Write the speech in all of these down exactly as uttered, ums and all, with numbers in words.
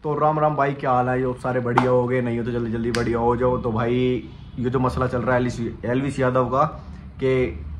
तो राम राम भाई, क्या हाल है? ये सारे बढ़िया हो गए? नहीं हो तो जल्दी जल्दी बढ़िया हो जाओ। तो भाई, ये जो मसला चल रहा है एलविस एलविस यादव का, कि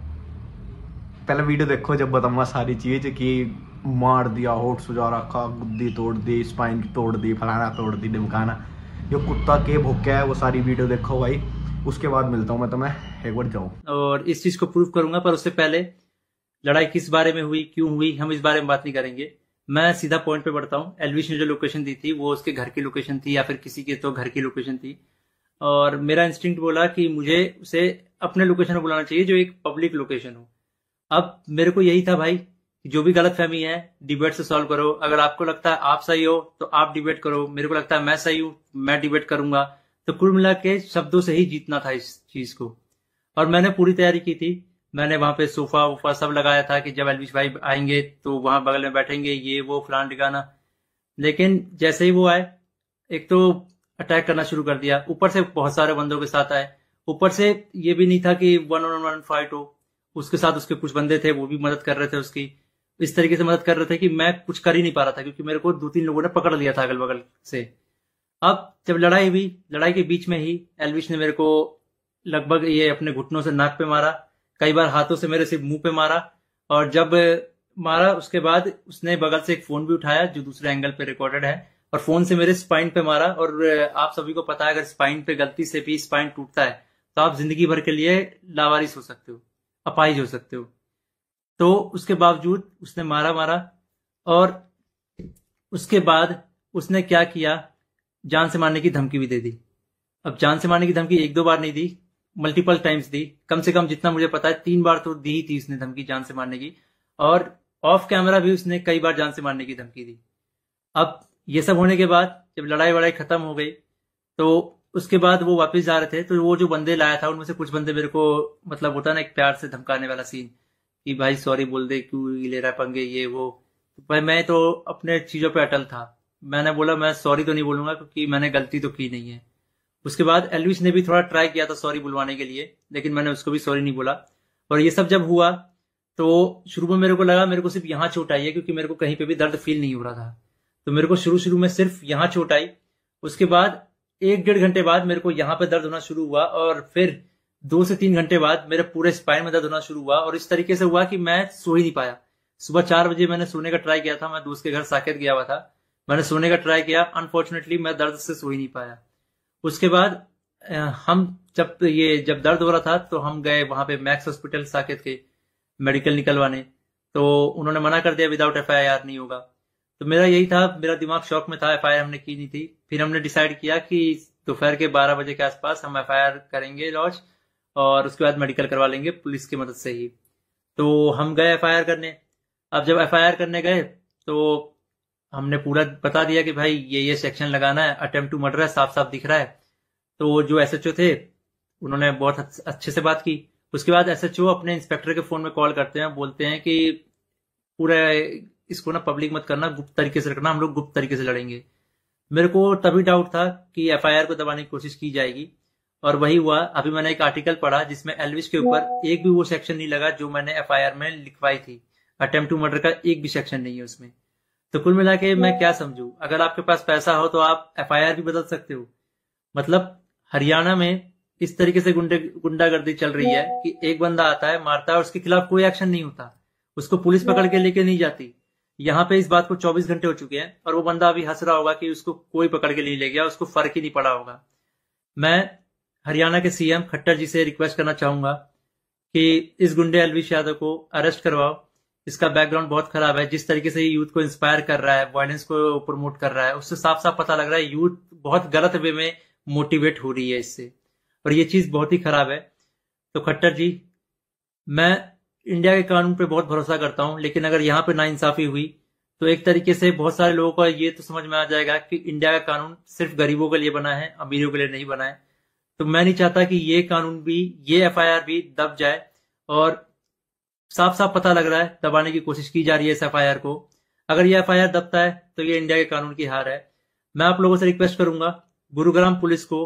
पहले वीडियो देखो जब बताऊंगा सारी चीज कि मार दिया, होठ सुजा रखा, गुद्दी तोड़ दी, स्पाइन तोड़ दी, फलाना तोड़ दी, ढिमकाना, ये कुत्ता के भूखा है, वो सारी वीडियो देखो भाई। उसके बाद मिलता हूँ मैं तुम्हें, एक बार जाओ। और इस चीज को प्रूव करूंगा, पर उससे पहले लड़ाई किस बारे में हुई, क्यों हुई, हम इस बारे में बात नहीं करेंगे। मैं सीधा पॉइंट पे बढ़ता हूँ। एलविश ने जो लोकेशन दी थी वो उसके घर की लोकेशन थी या फिर किसी के तो घर की लोकेशन थी, और मेरा इंस्टिंक्ट बोला कि मुझे उसे अपने लोकेशन में बुलाना चाहिए जो एक पब्लिक लोकेशन हो। अब मेरे को यही था भाई कि जो भी गलत फहमी है डिबेट से सॉल्व करो। अगर आपको लगता है आप सही हो तो आप डिबेट करो, मेरे को लगता है मैं सही हूं मैं डिबेट करूंगा। तो कुल मिला के शब्दों से ही जीतना था इस चीज को, और मैंने पूरी तैयारी की थी। मैंने वहां पे सोफा वोफा सब लगाया था कि जब एलविश भाई आएंगे तो वहां बगल में बैठेंगे, ये वो फलान ठिकाना। लेकिन जैसे ही वो आए, एक तो अटैक करना शुरू कर दिया, ऊपर से बहुत सारे बंदों के साथ आए। ऊपर से ये भी नहीं था कि वन ऑन वन फाइट हो, उसके साथ उसके कुछ बंदे थे वो भी मदद कर रहे थे उसकी। इस तरीके से मदद कर रहे थे कि मैं कुछ कर ही नहीं पा रहा था, क्योंकि मेरे को दो तीन लोगों ने पकड़ लिया था अगल बगल से। अब जब लड़ाई हुई, लड़ाई के बीच में ही एलविश ने मेरे को लगभग ये अपने घुटनों से नाक पे मारा, कई बार हाथों से मेरे सिर्फ मुंह पे मारा। और जब मारा उसके बाद उसने बगल से एक फोन भी उठाया जो दूसरे एंगल पे रिकॉर्डेड है, और फोन से मेरे स्पाइन पे मारा। और आप सभी को पता है अगर स्पाइन पे गलती से भी स्पाइन टूटता है तो आप जिंदगी भर के लिए लावारिस हो सकते हो, अपाहिज हो सकते हो। तो उसके बावजूद उसने मारा मारा और उसके बाद उसने क्या किया, जान से मारने की धमकी भी दे दी। अब जान से मारने की धमकी एक दो बार नहीं दी, मल्टीपल टाइम्स दी। कम से कम जितना मुझे पता है तीन बार तो दी ही थी उसने धमकी जान से मारने की, और ऑफ कैमरा भी उसने कई बार जान से मारने की धमकी दी। अब ये सब होने के बाद जब लड़ाई वड़ाई खत्म हो गई तो उसके बाद वो वापस जा रहे थे, तो वो जो बंदे लाया था उनमें से कुछ बंदे मेरे को, मतलब होता ना एक प्यार से धमकाने वाला सीन कि भाई सॉरी बोल दे, क्यों ले रहा पंगे ये वो। तो भाई मैं तो अपने चीजों पे अटल था, मैंने बोला मैं सॉरी तो नहीं बोलूंगा क्योंकि मैंने गलती तो की नहीं है। उसके बाद एलविश ने भी थोड़ा ट्राई किया था सॉरी बुलवाने के लिए, लेकिन मैंने उसको भी सॉरी नहीं बोला। और ये सब जब हुआ तो शुरू में मेरे को लगा मेरे को सिर्फ यहाँ चोट आई है, क्योंकि मेरे को कहीं पे भी दर्द फील नहीं हो रहा था। तो मेरे को शुरू शुरू में सिर्फ यहाँ चोट आई। उसके बाद एक डेढ़ घंटे बाद मेरे को यहाँ पे दर्द होना शुरू हुआ, और फिर दो से तीन घंटे बाद मेरे पूरे स्पाइन में दर्द होना शुरू हुआ। और इस तरीके से हुआ कि मैं सो ही नहीं पाया। सुबह चार बजे मैंने सोने का ट्राई किया था, मैं दोस्त के घर साकेत गया हुआ था, मैंने सोने का ट्राई किया, अनफॉर्चुनेटली मैं दर्द से सो ही नहीं पाया। उसके बाद हम जब ये जब दर्द हो रहा था तो हम गए वहां पे मैक्स हॉस्पिटल साकेत के मेडिकल निकलवाने, तो उन्होंने मना कर दिया विदाउट एफ आई आर नहीं होगा। तो मेरा यही था, मेरा दिमाग शॉक में था, एफ आई आर हमने की नहीं थी। फिर हमने डिसाइड किया कि दोपहर के बारह बजे के आसपास हम एफ आई आर करेंगे लॉज, और उसके बाद मेडिकल करवा लेंगे पुलिस की मदद से ही। तो हम गए एफ आई आर करने। अब जब एफ आई आर करने गए तो हमने पूरा बता दिया कि भाई ये ये सेक्शन लगाना है, अटेम्प्ट टू मर्डर है, साफ साफ दिख रहा है। तो जो एस एच ओ थे उन्होंने बहुत अच्छे से बात की। उसके बाद एस एच ओ अपने इंस्पेक्टर के फोन में कॉल करते हैं, बोलते हैं कि पूरा इसको ना पब्लिक मत करना, गुप्त तरीके से रखना, हम लोग गुप्त तरीके से लड़ेंगे। मेरे को तभी डाउट था कि एफ आई आर को दबाने की कोशिश की जाएगी, और वही हुआ। अभी मैंने एक आर्टिकल पढ़ा जिसमें एलविश के ऊपर एक भी वो सेक्शन नहीं लगा जो मैंने एफ आई आर में लिखवाई थी। अटेम्प्ट टू मर्डर का एक भी सेक्शन नहीं है उसमें। तो कुल मिला के मैं क्या समझू, अगर आपके पास पैसा हो तो आप एफ आई आर भी बदल सकते हो। मतलब हरियाणा में इस तरीके से गुंडे गुंडागर्दी चल रही है कि एक बंदा आता है मारता है और उसके खिलाफ कोई एक्शन नहीं होता, उसको पुलिस पकड़ के लेके नहीं जाती। यहाँ पे इस बात को चौबीस घंटे हो चुके हैं और वो बंदा अभी हंस रहा होगा कि उसको कोई पकड़ के नहीं ले गया, उसको फर्क ही नहीं पड़ा होगा। मैं हरियाणा के सी एम खट्टर जी से रिक्वेस्ट करना चाहूंगा कि इस गुंडे एलविश यादव को अरेस्ट करवाओ। इसका बैकग्राउंड बहुत खराब है, जिस तरीके से यूथ को इंस्पायर कर रहा है, वायलेंस को प्रमोट कर रहा है, उससे साफ साफ पता लग रहा है यूथ बहुत गलत वे में मोटिवेट हो रही है इससे, और ये चीज बहुत ही खराब है। तो खट्टर जी, मैं इंडिया के कानून पे बहुत भरोसा करता हूं, लेकिन अगर यहाँ पे नाइंसाफी हुई तो एक तरीके से बहुत सारे लोगों को ये तो समझ में आ जाएगा कि इंडिया का कानून सिर्फ गरीबों के लिए बना है, अमीरों के लिए नहीं बना है। तो मैं नहीं चाहता कि ये कानून भी, ये एफ आई आर भी दब जाए, और साफ साफ पता लग रहा है दबाने की कोशिश की जा रही है इस एफ आई आर को। अगर ये एफ आई आर दबता है तो ये इंडिया के कानून की हार है। मैं आप लोगों से रिक्वेस्ट करूंगा, गुरुग्राम पुलिस को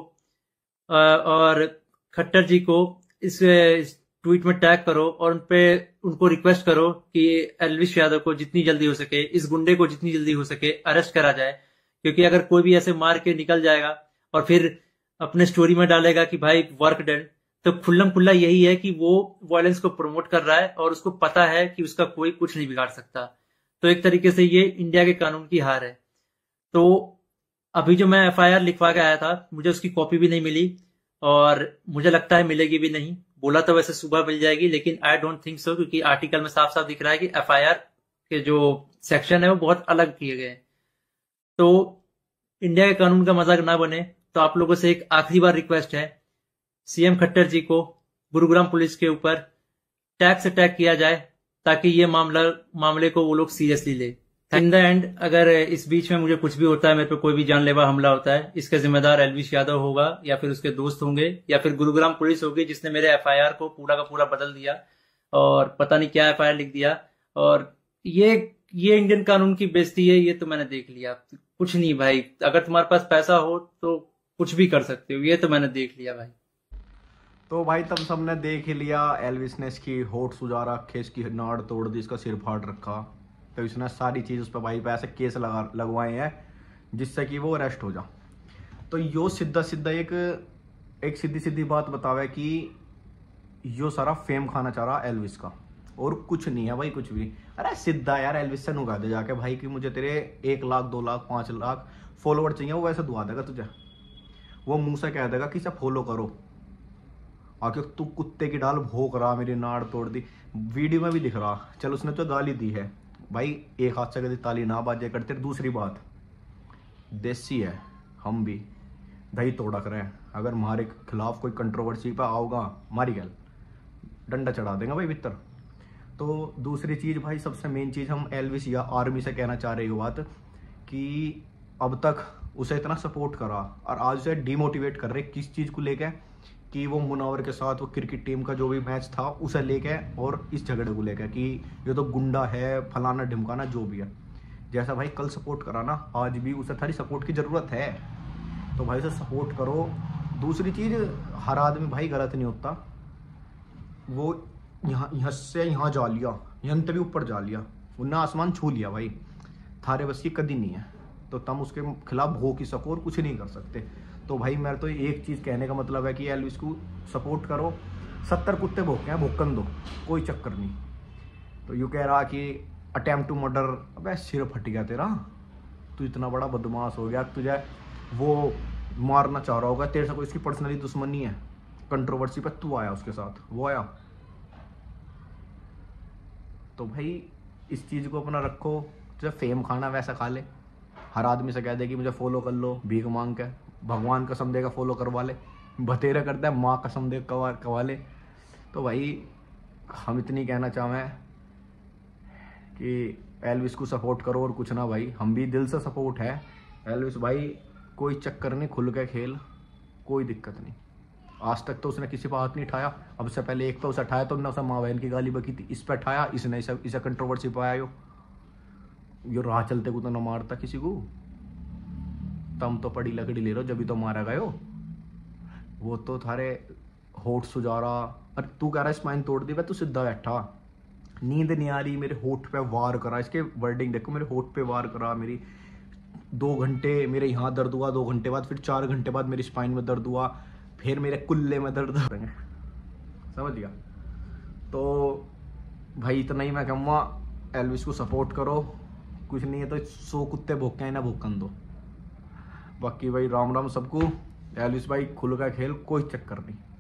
और खट्टर जी को इस ट्वीट में टैग करो और उनपे उनको रिक्वेस्ट करो कि एलविश यादव को जितनी जल्दी हो सके, इस गुंडे को जितनी जल्दी हो सके अरेस्ट करा जाए, क्योंकि अगर कोई भी ऐसे मार के निकल जाएगा और फिर अपने स्टोरी में डालेगा कि भाई वर्क डन, तो खुल्लम खुल्ला यही है कि वो वायलेंस को प्रमोट कर रहा है और उसको पता है कि उसका कोई कुछ नहीं बिगाड़ सकता। तो एक तरीके से ये इंडिया के कानून की हार है। तो अभी जो मैं एफ आई आर लिखवा के आया था, मुझे उसकी कॉपी भी नहीं मिली और मुझे लगता है मिलेगी भी नहीं। बोला तो वैसे सुबह मिल जाएगी, लेकिन आई डोंट थिंक सो, क्योंकि आर्टिकल में साफ साफ दिख रहा है कि एफ आई आर के जो सेक्शन है वो बहुत अलग किए गए हैं। तो इंडिया के कानून का मजाक ना बने, तो आप लोगों से एक आखिरी बार रिक्वेस्ट है, सीएम खट्टर जी को गुरुग्राम पुलिस के ऊपर टैक्स अटैक किया जाए ताकि ये मामला मामले को वो लोग सीरियसली ले। इन द एंड अगर इस बीच में मुझे कुछ भी होता है, मेरे पे कोई भी जानलेवा हमला होता है, इसका जिम्मेदार एलविश यादव होगा या फिर उसके दोस्त होंगे या फिर गुरुग्राम पुलिस होगी जिसने मेरे एफ आई आर को पूरा का पूरा बदल दिया और पता नहीं क्या एफ आई आर लिख दिया। और ये ये इंडियन कानून की बेइज्जती है, ये तो मैंने देख लिया। कुछ नहीं भाई, अगर तुम्हारे पास पैसा हो तो कुछ भी कर सकते हो, ये तो मैंने देख लिया भाई। तो भाई तब सबने देख ही लिया, एल्विस ने इसकी होठ सुजा रखे, इसकी नाड़ तोड़ दी, इसका सिर फाड़ रखा। तो इसने सारी चीज उस पर भाई पे ऐसे केस लगा लगवाए हैं जिससे कि वो अरेस्ट हो जा। तो यो सीधा सीधा एक एक सीधी सीधी बात बतावे कि यो सारा फेम खाना चाह रहा एल्विस का, और कुछ नहीं है भाई, कुछ भी। अरे सीधा यार एल्विस से नुका दे जाके भाई कि मुझे तेरे एक लाख दो लाख पांच लाख फॉलोवर चाहिए, वो वैसे दुआ देगा तुझे। वो मुंह से कह देगा कि इसे फॉलो करो, आके तू कुत्ते की डाल भोंक रहा, मेरी नाड़ तोड़ दी, वीडियो में भी दिख रहा। चल उसने तो गाली दी है भाई, एक हाथ से कभी ताली ना बाजे करते। दूसरी बात, देसी है, हम भी दही तोड़ा करें, अगर हमारे खिलाफ कोई कंट्रोवर्सी पे आओगा मारी गल डंडा चढ़ा देंगे भाई भीतर। तो दूसरी चीज भाई, सबसे मेन चीज, हम एल्विस या आर्मी से कहना चाह रहे हो बात कि अब तक उसे इतना सपोर्ट करा और आज उसे डिमोटिवेट कर रहे किस चीज को लेके, कि वो मुनावर के साथ वो क्रिकेट टीम का जो भी मैच था उसे लेके और इस झगड़े को लेकर कि ये तो गुंडा है, फलाना ढिमकाना जो भी है। जैसा भाई कल सपोर्ट करा ना, आज भी उसे थारी सपोर्ट की ज़रूरत है, तो भाई उसे सपोर्ट करो। दूसरी चीज़, हर आदमी भाई गलत नहीं होता, वो यहाँ यहाँ से यहाँ जा लिया, यहाँ तभी ऊपर जा लिया, उन्हें आसमान छू लिया भाई, थारे बस की कदी नहीं है, तो तुम उसके खिलाफ हो की सको और कुछ नहीं कर सकते। तो भाई मेरा तो एक चीज़ कहने का मतलब है कि एल्विस को सपोर्ट करो, सत्तर कुत्ते भोंके हैं भोकन दो, कोई चक्कर नहीं। तो यूँ कह रहा कि अटेम्प्ट टू मर्डर, अबे सिर फट गया तेरा, तू इतना बड़ा बदमाश हो गया, तुझे वो मारना चाह रहा होगा, तेरे से कोई इसकी पर्सनली दुश्मनी है, कंट्रोवर्सी पर तू आया उसके साथ, वो आया। तो भाई इस चीज़ को अपना रखो, तुझे फेम खाना वैसा खा ले, हर आदमी से कह दे कि मुझे फॉलो कर लो, भीख मांग के, भगवान कसम देगा फॉलो करवा ले, बतेरा करता है माँ कसम दे कवा करवा ले। तो भाई हम इतनी कहना चाहें कि एल्विस को सपोर्ट करो और कुछ ना भाई, हम भी दिल से सपोर्ट है एल्विस भाई, कोई चक्कर नहीं, खुल के खेल, कोई दिक्कत नहीं। आज तक तो उसने किसी पर हाथ नहीं उठाया, अब से पहले एक तो उसे उठाया तो उन्होंने उसे माँ बहन की गाली बकी थी, इस पर उठाया, इसने इसे इसे कंट्रोवर्सी पर आया, यो राह चलते को तो ना मारता किसी को, तम तो पड़ी लकड़ी ले लो जब भी तो मारा गयो। वो तो थारे होठ सुजा रहा, अरे तू कह रहा है स्पाइन तोड़ दी, तू सीधा बैठा, नींद नहीं आ रही, मेरे होठ पे वार करा, इसके वर्डिंग देखो, मेरे होठ पे वार करा, मेरी दो घंटे मेरे यहाँ दर्द हुआ, दो घंटे बाद फिर चार घंटे बाद मेरी स्पाइन में दर्द हुआ, फिर मेरे कुल्ले में दर्द हो रहे, समझ गया। तो भाई इतना ही मैं कहूँगा, एल्विस को सपोर्ट करो, कुछ नहीं है तो सौ कुत्ते भोंके ना भोकन दो। बाकी भाई राम राम सबको, एल्विस भाई खुल का खेल, कोई चक्कर नहीं।